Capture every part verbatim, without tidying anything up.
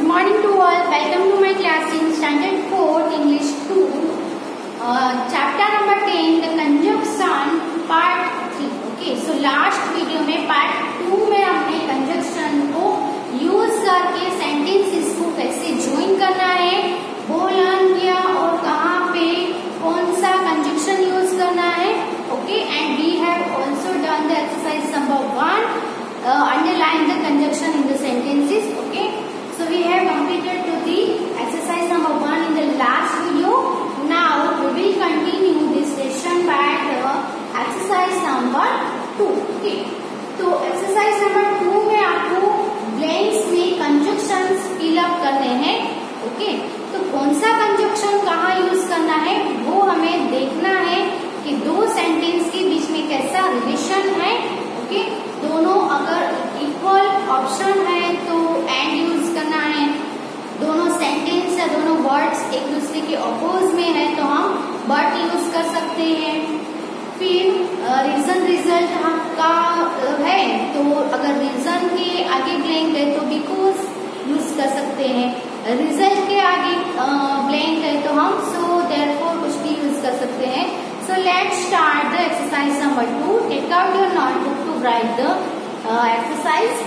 morning to all. Welcome to my class in Standard four, English two. Uh, chapter number ten, the conjunction, part three. Okay, so last video में part two में हमने conjunction को use करके sentences को कैसे join करना है वो learn किया और कहाँ पे कौन सा conjunction use करना है. Okay, and we have also done the exercise number one. Uh, underline the conjunction in the sentences. Okay, so we have completed to the exercise number one in the last video. Now we will continue this session by the exercise number two. Okay, तो exercise number two में आपको blanks में conjunctions fill up करने हैं. Okay, तो कौन सा conjunction कहाँ use करना है वो हमें देखना है कि दो sentence के बीच में कैसा relation है. Okay, दोनों अगर इक्वल ऑप्शन है तो एंड यूज करना है. दोनों सेंटेंस या दोनों वर्ड्स एक दूसरे के अपोज में है तो हम बट यूज कर सकते हैं. फिर रीजन रिजल्ट का है तो अगर रीजन के आगे ब्लैंक है तो बिकॉज यूज कर सकते हैं. रिजल्ट के आगे ब्लैंक है तो हम सो देयरफॉर कुछ भी यूज कर सकते हैं. So let's start the exercise number two. Take out your notebook to write the uh, exercise.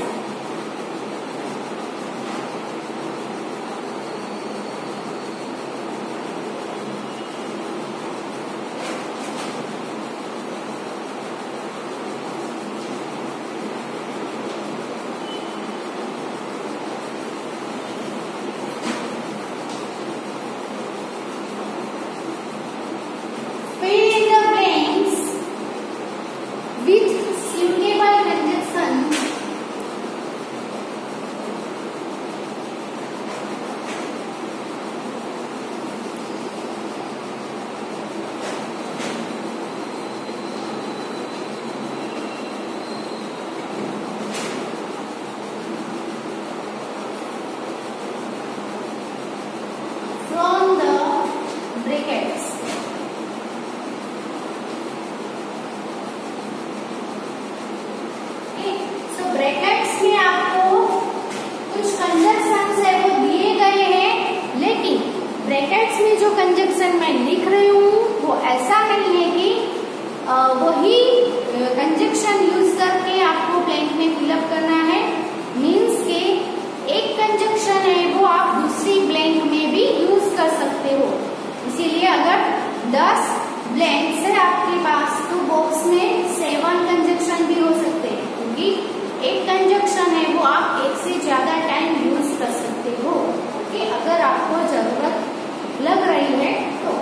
Brackets में आपको कुछ कंजंक्शंस है वो दिए गए हैं, लेकिन ब्रैकेट्स में जो कंजंक्शन मैं लिख रही हूँ वो ऐसा नहीं है कि वही कंजंक्शन यूज करके आपको ब्लैंक में फिलअप करना है. मीन्स के एक कंजंक्शन है वो आप दूसरी ब्लैंक में भी यूज कर सकते हो. इसीलिए अगर दस ब्लैंक्स है आपके पास तो बॉक्स में सेवन कंजंक्शन भी हो सकते हैं, क्योंकि एक कंजंक्शन है वो आप एक से ज्यादा टाइम यूज कर सकते हो. ओके, अगर आपको जरूरत लग रही है तो.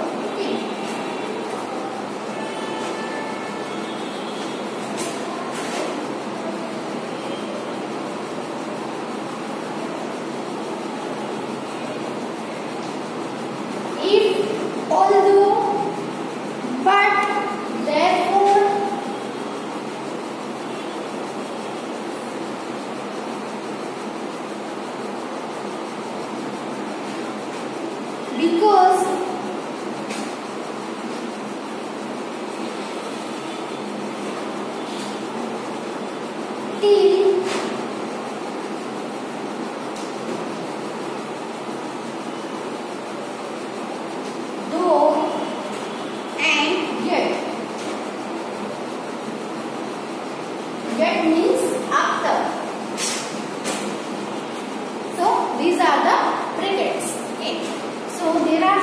If although but therefore because till though and yet. Yet means after. So these are the brackets. Okay. So there are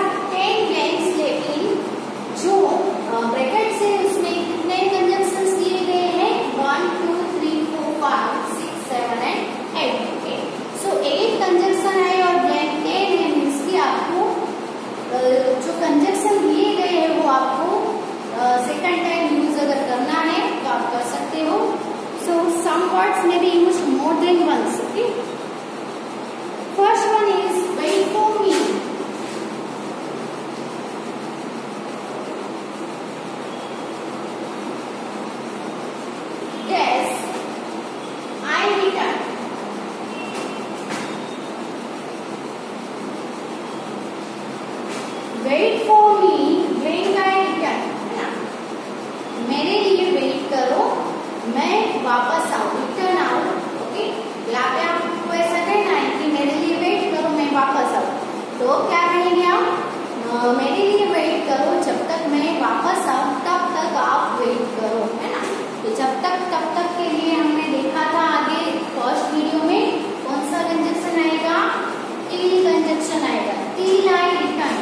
मैं वापस आऊं तब तक आप वेट करो, है ना। तो जब तक तब तक के लिए हमने देखा था आगे फर्स्ट वीडियो में कौन सा कंजक्शन आएगा, टिल कंजक्शन आएगा। टिल आई रिटर्न,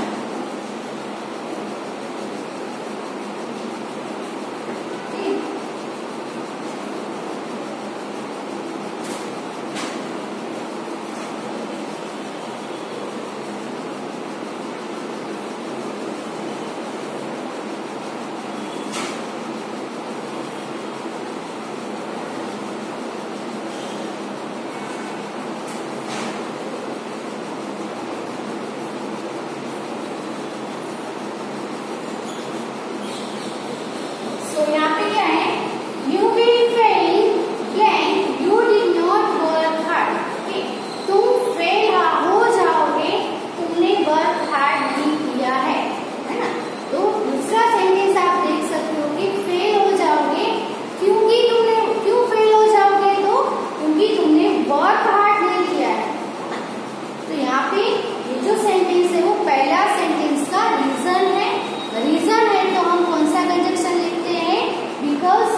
यहाँ पे क्या है, you will fail blank you did not work hard. Okay, तुम फेल हो जाओगे, तुमने वर्क हार्ड नहीं किया है, है ना। तो दूसरा सेंटेंस आप देख सकते हो कि फेल हो जाओगे, क्योंकि तुमने क्यों फेल हो जाओगे, तो क्योंकि तुमने वर्क हार्ड नहीं किया है। तो यहाँ पे ये जो सेंटेंस है वो पहला सेंटेंस का रीजन है। रीजन है तो हम कौन सा कंजक्शन लिखते हैं, बिकॉज।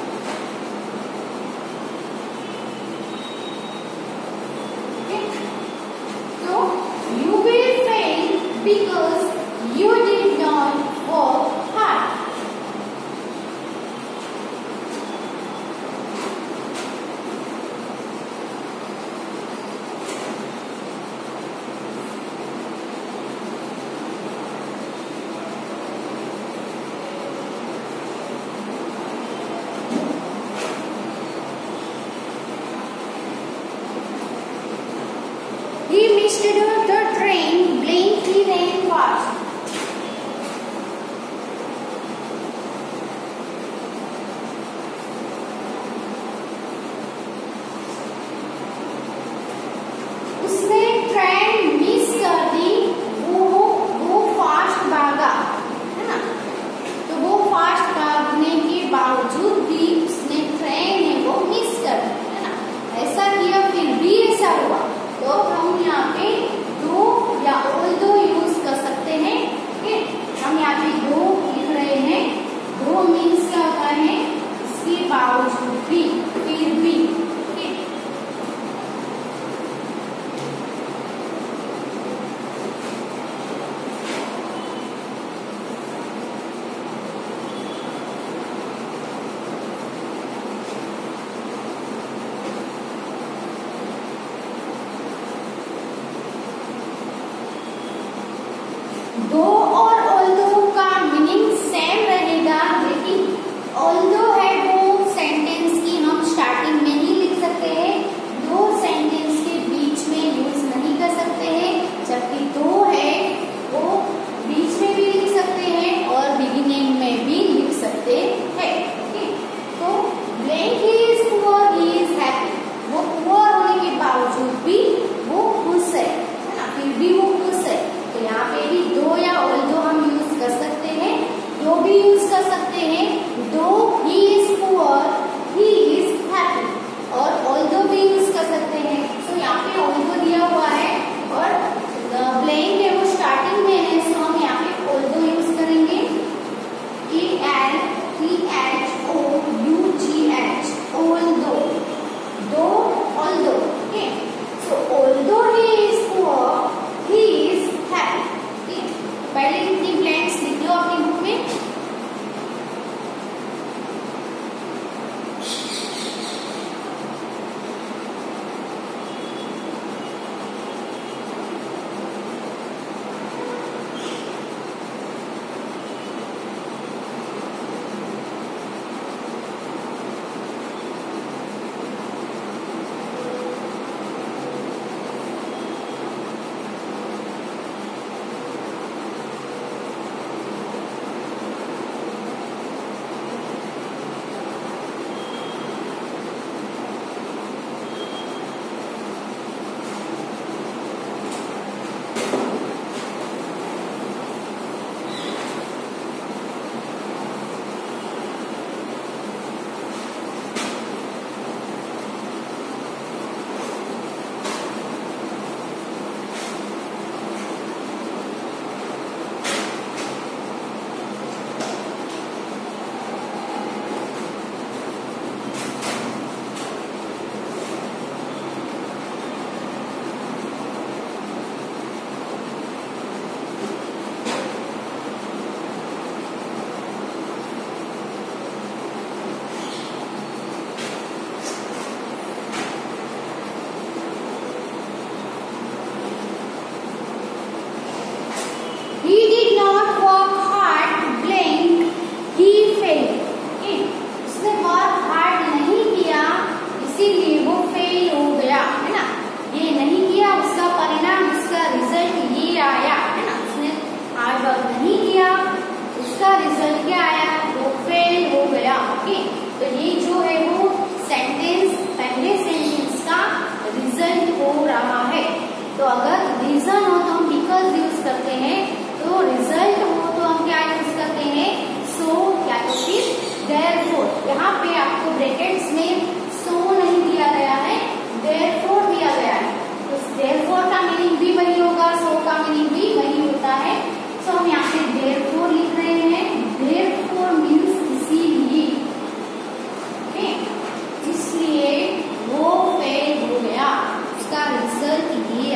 तो you will fail because you did not work hard. He missed the train, blink he ran fast. उसने ट्रेन मिस कर दी, वो वो फास्ट भागा, है ना। तो वो फास्ट भागने के बावजूद भी उसने ट्रेन है वो मिस कर दी, है ना। ऐसा किया फिर भी ऐसा हुआ, तो हम यहाँ पे दो या ऑल्दो यूज कर सकते हैं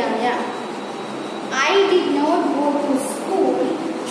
दिया गया। I did not go to school.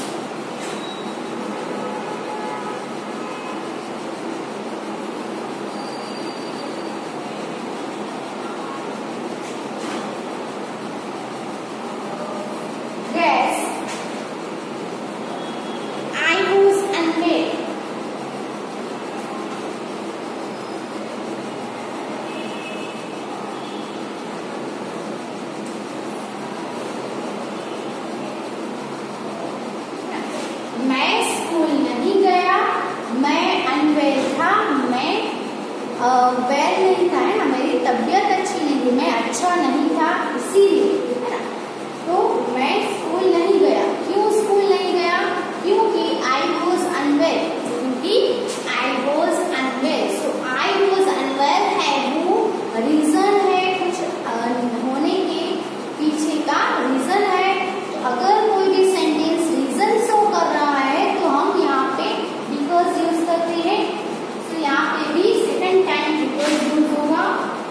मैं स्कूल नहीं गया, मैं अनवेल था, मैं वेल नहीं था, है ना, मेरी तबीयत अच्छी नहीं थी, मैं अच्छा नहीं था, इसीलिए, है ना। तो मैं स्कूल नहीं गया। क्यों स्कूल नहीं गया? क्योंकि आई वॉज अनवेल, क्योंकि I was unwell. So I was unwell है वो रीजन है, कुछ होने के पीछे का रीजन है। तो अगर कोई भी सेंटेंस रीजन शो कर रहा है तो हम यहाँ पे बिकॉज यूज करते हैं। तो यहाँ पे भी सेकंड टाइम बिकॉज यूज होगा,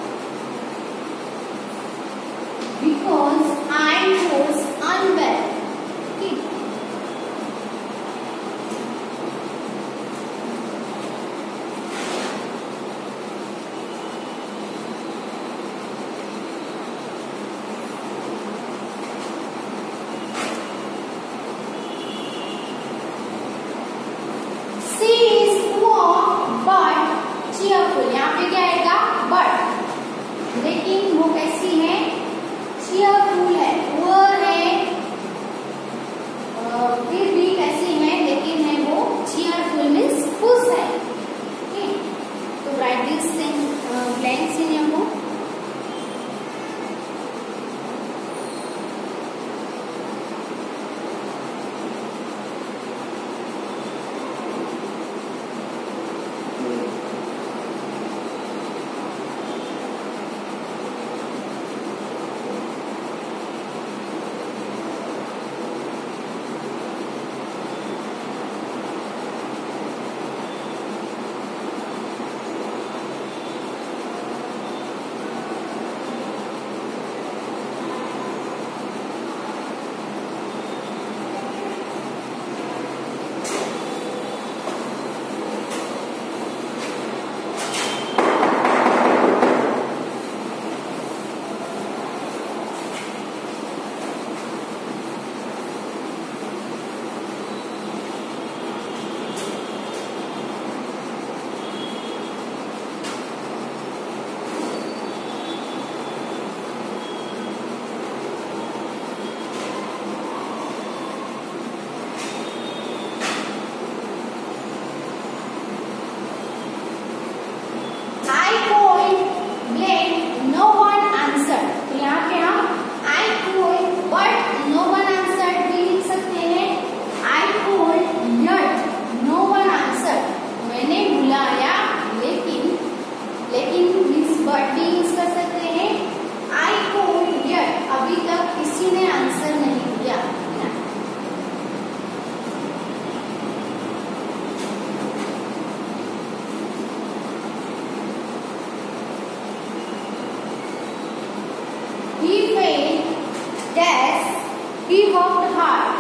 बिकॉज आई वॉज अनवेल। यहाँ पे क्या आएगा? बट। लेकिन वो कैसी है? चीयरफुल है, पुअर है, फिर भी कैसी है, लेकिन है वो चीयरफुल मीन्स खुश है। ओके, तो write this blanks in your book. He worked hard.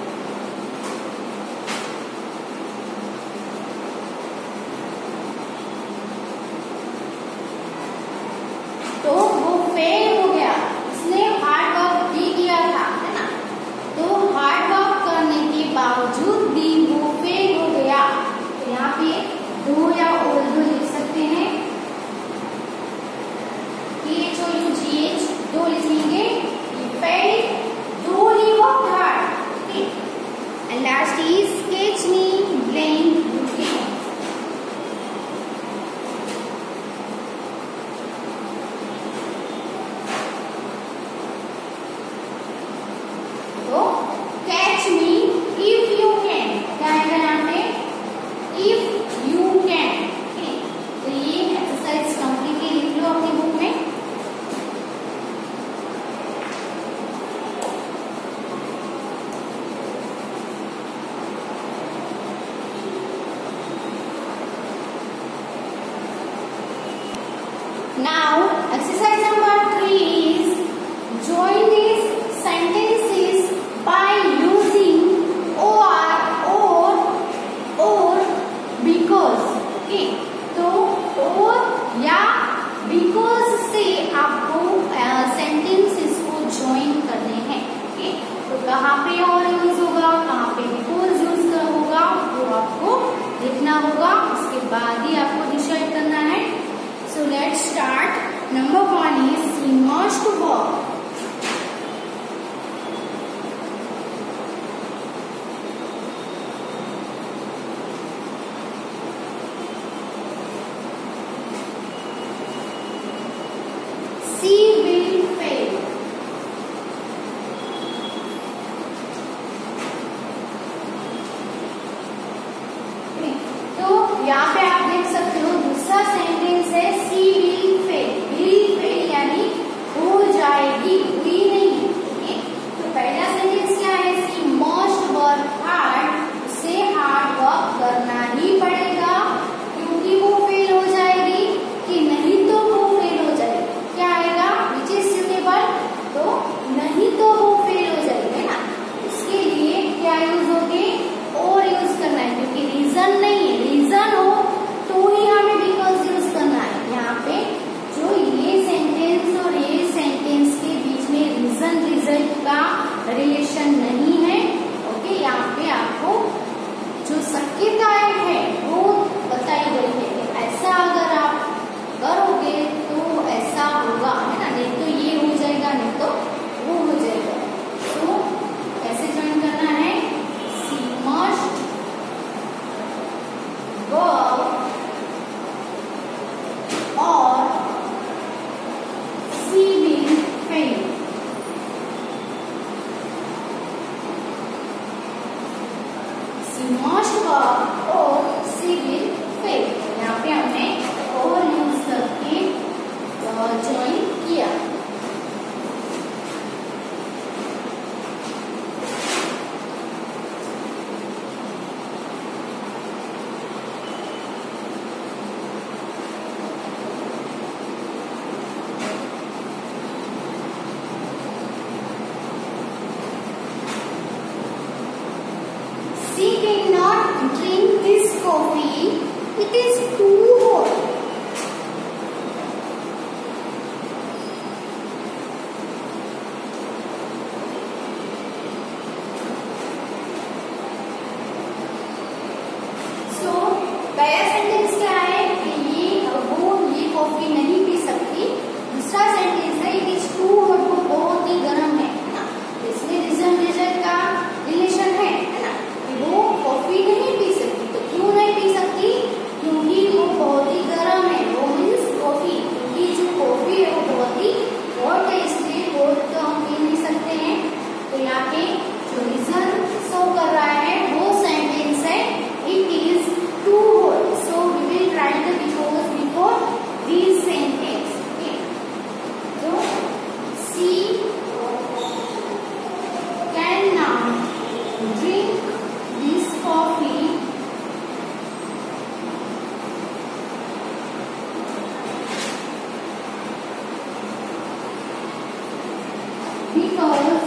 तो वो फेल हो गया, उसने हार्ड वर्क भी किया था, है ना। तो हार्ड वर्क करने के बावजूद भी वो फेल हो गया। तो यहाँ पे दो या और दो लिख सकते हैं, H O U G H दो लिखेंगे, फेल दो ही work hard. And last is sketch me blank bouquet. तो catch me if you can, क्या है यहाँ पे, इफ यू कैन। तो ये एक्सरसाइज कंप्लीटली लिख लो अपनी बुक में। रिजल्ट का रिलेशन नहीं है। ओके, यहाँ पे आपको जो शक्यताएं है वो बताई गई है कि ऐसा अगर आप करोगे तो ऐसा होगा, है ना, नहीं तो ये हो जाएगा, नहीं तो वो हो जाएगा। तो कैसे ज्वाइन करना है? सी मस्ट वर्क और she will fail. She must work और सी विल फेल। यहाँ पे हमने और यूज करके ज्वाइन किया। She cannot drink this coffee. It is too hot. So, पहला सेंटेंस क्या है कि ये वो ये कॉफी नहीं पी सकती। दूसरा सेंटेंस है इट इज टू हॉट, वो बहुत ही गर्म है, है ना। इसमें रीजन रिजल्ट का रिलेशन है, है ना। वो कॉफी नहीं पी सकती, तो क्यों नहीं पी सकती? क्योंकि वो बहुत ही गर्म है। वो मीन्स कॉफी, क्योंकि जो कॉफी है वो बहुत ही हॉट है, इसलिए वो तो हम पी नहीं सकते हैं। तो यहाँ पे जो रीजन शो कर रहा है वो सेंटेंस है it is too hot. So we will write the because before this sentence. Okay, तो she can not drink this coffee because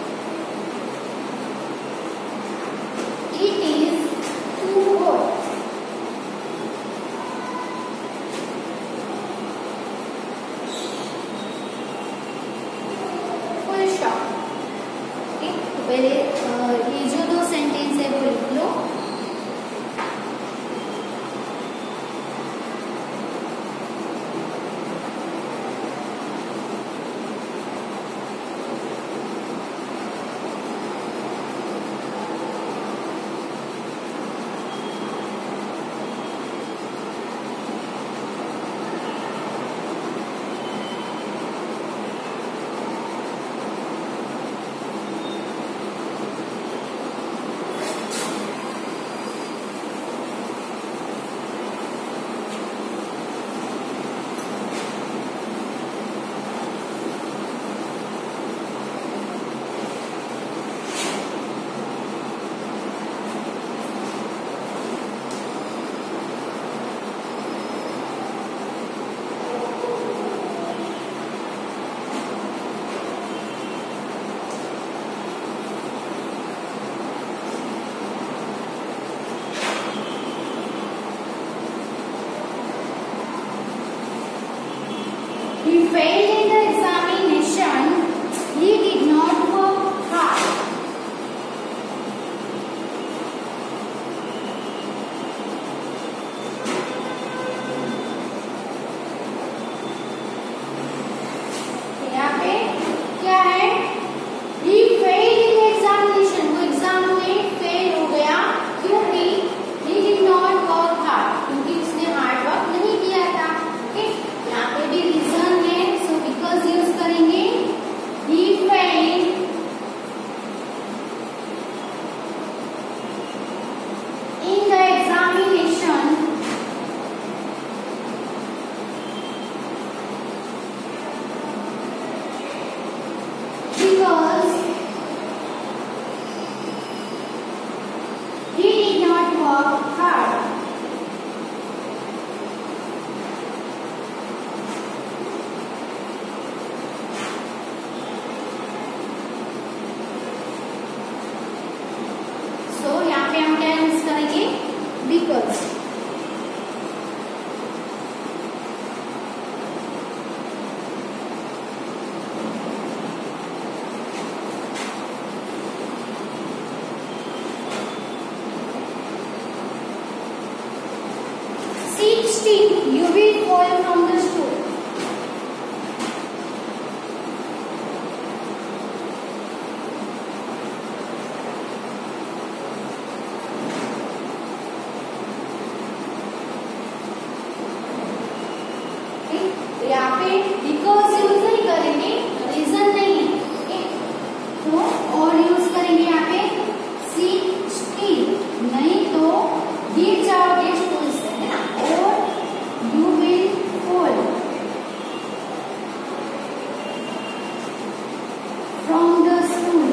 it is too hot. Full stop. Okay, तो पहले ये जो दो सेंटेंस है वो लिख लो। sixteen, you will fall from the stool. तो यहाँ पे बिकॉज यूज नहीं करेंगे, रीजन नहीं है, ओके, तो और यूज करेंगे यहाँ पे सिक्सटीन, नहीं तो गिर जाओगे स्टूल से, है ना, और you will fall from the stool.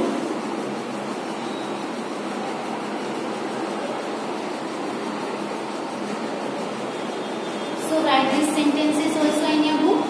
So write these sentences also in your book.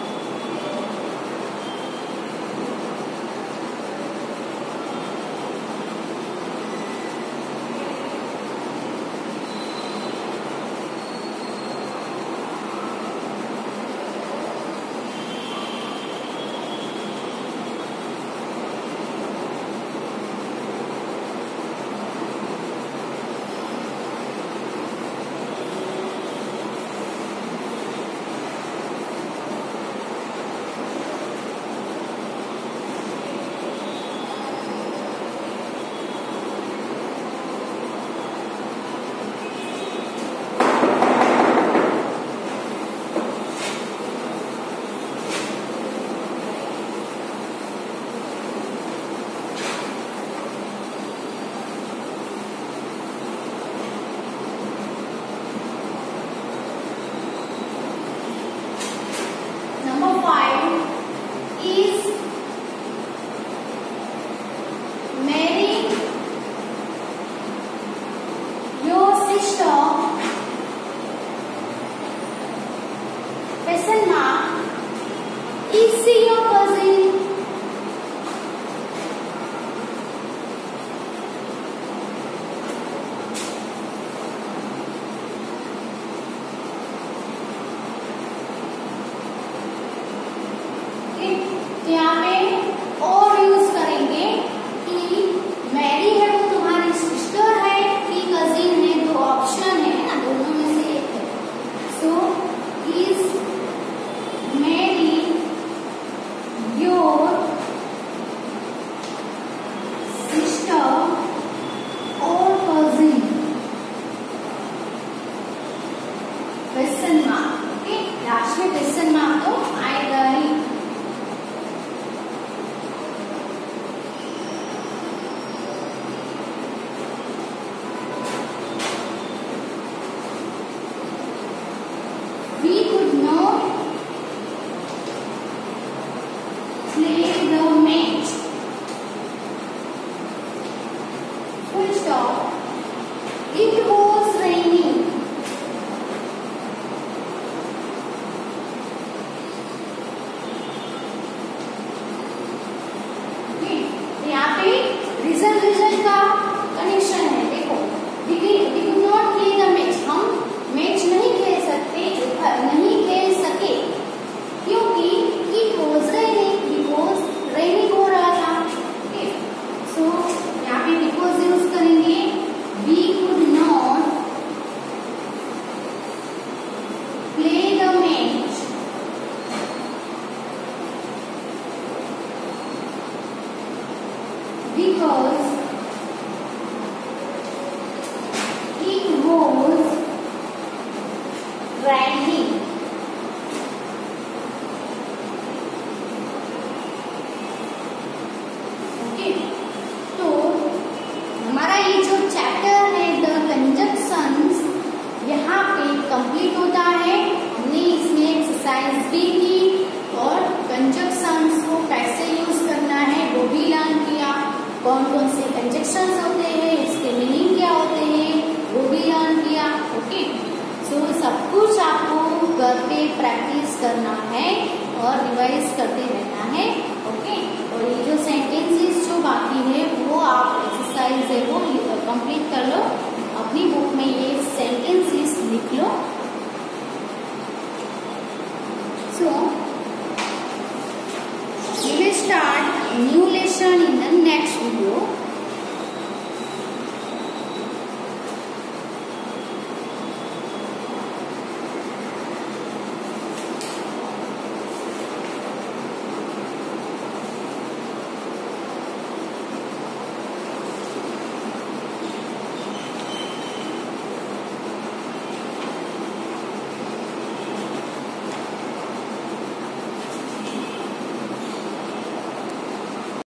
Question mark. Is she your cousin? Okay. तो यहाँ पे और यूज करेंगे कि मैरी है वो तुम्हारी सिस्टर है कि कजिन है, दो ऑप्शन है ना, दोनों में से एक है. So is Mary your sister और cousin? Question mark. Okay, last में क्वेश्चन मार्क तो आएगा ही. We could not play the match. Full stop. It was raining. Okay. यहाँ पे रीजन रीजन का कनेक्शन है. देखो, we could not play the match. हम मैच नहीं खेल सकते, नहीं खेल सके क्योंकि it was raining, because raining हो रहा था. ओके, सो यहाँ पे because यूज करेंगे. We could not play the match because it was raining. Okay, तो हमारा ये जो चैप्टर है द कंजक्शंस यहाँ पे कंप्लीट होता है. हमने इसमें एक्सरसाइज भी की और कंजक्शंस को कैसे यूज करना है वो भी लर्न किया. कौन कौन से कंजक्शंस होते हैं, इसके मीनिंग क्या होते हैं वो भी लर्न किया. ओके, सो सब कुछ आपको घर पे प्रैक्टिस करना है और रिवाइज करते रहना है. ओके, और ये जो सेंटेंसेस जो बाकी है वो आप एक्सरसाइज है वो कंप्लीट कर लो. अपनी बुक में ये सेंटेंसेस लिख लो. सो we will start a new lesson in the next video.